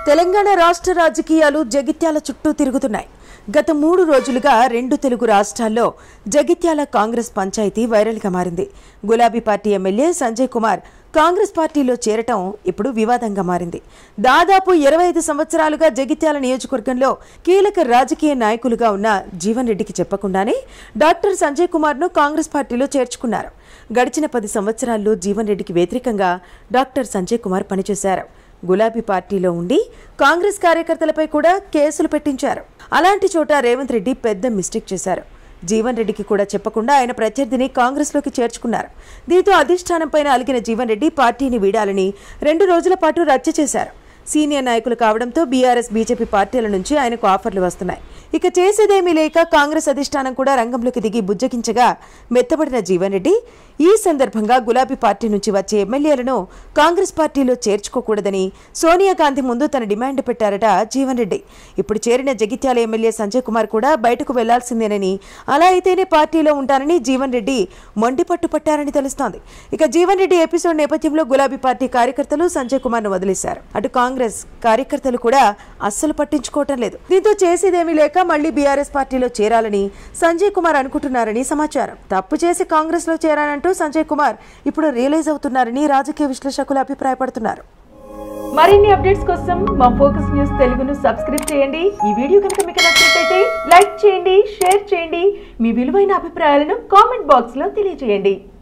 తెలంగాణ రాష్ట్ర రాజకీయాలు జగిత్యాల చుట్టూ తిరుగుతున్నాయి. గత 3 రోజులుగా 2 తెలుగు రాష్ట్రాల్లో జగిత్యాల కాంగ్రెస్ పంచాయతీ వైరల్గా మారింది. గులాబీ party MLA Sanjay Kumar Congress పార్టీలో చేరటం ఇప్పుడు వివాదంగా మారింది. దాదాపు 25 సంవత్సరాలుగా జగిత్యాల నియోజకవర్గంలో కీలక రాజకీయ నాయకులుగా ఉన్న జీవన్ రెడ్డికి చెప్పకుండానే డాక్టర్ సంజయ్ కుమార్ను కాంగ్రెస్ పార్టీలో చేర్చుకున్నారు. గడిచిన 10 సంవత్సరాల్లో జీవన్ రెడ్డికి వ్యతిరేకంగా డాక్టర్ సంజయ్ కుమార్ పనిచేశారు. గులాబీ పార్టీలో ఉండి కాంగ్రెస్ కార్యకర్తలపై కూడా కేసులు పెట్టించారు. అలాంటి చోట రేవంత్ రెడ్డి పెద్ద మిస్టేక్ చేశారు. జీవన్ రెడ్డికి కూడా చెప్పకుండా ఆయన ప్రత్యర్థిని కాంగ్రెస్లోకి చేర్చుకున్నారు. దీంతో అధిష్టానంపై అలిగిన జీవన్ రెడ్డి పార్టీని వీడాలని 2 రోజుల పాటు రచ్చ చేశారు. సీనియర్ నాయకులు కావడంతో బీఆర్ఎస్ బీజేపీ పార్టీల నుంచి ఆయనకు ఆఫర్లు వస్తున్నాయి. ఇక చేసేదేమీ లేక కాంగ్రెస్ అధిష్టానం కూడా రంగంలోకి దిగి బుజ్జగించగా మెత్తబడిన జీవన్ రెడ్డి ఈ సందర్భంగా గులాబీ పార్టీ నుంచి వచ్చే ఎమ్మెల్యేలను కాంగ్రెస్ పార్టీలో చేర్చుకోకూడదని సోనియా గాంధీ ముందు తన డిమాండ్ పెట్టారట జీవన్ రెడ్డి. ఇప్పుడు చేరిన జగిత్యాల ఎమ్మెల్యే సంజయ్ కుమార్ కూడా బయటకు వెళ్లాల్సిందేనని, అలా అయితేనే పార్టీలో ఉంటానని జీవన్ రెడ్డి మొండిపట్టు పట్టారని తెలుస్తోంది. ఇక జీవన్ రెడ్డి ఎపిసోడ్ నేపథ్యంలో గులాబీ పార్టీ కార్యకర్తలు సంజయ్ కుమార్ ను వదిలేశారు. అటు కాంగ్రెస్ కార్యకర్తలు కూడా అస్సలు పట్టించుకోవటం లేదు. దీంతో చేసేదేమీ లేక మళ్లీ బీఆర్ఎస్ పార్టీలో చేరాలని సంజయ్ కుమార్ అనుకుంటున్నారని సమాచారం. తప్పు చేసి కాంగ్రెస్ లో చేరానంటూ సంజయ్ కుమార్ ఇప్పుడు రియలైజ్ అవుతున్నారని రాజకీయ విశ్లేషకులు అభిప్రాయపడుతున్నారు. మరిన్ని అప్డేట్స్ కోసం మా ఫోకస్ న్యూస్ తెలుగును సబ్స్క్రైబ్ చేయండి. ఈ వీడియో కనుక మీకు నచ్చినట్లయితే లైక్ చేయండి, షేర్ చేయండి. మీ విలువైన అభిప్రాయాలను కామెంట్ బాక్స్ లో తెలియజేయండి.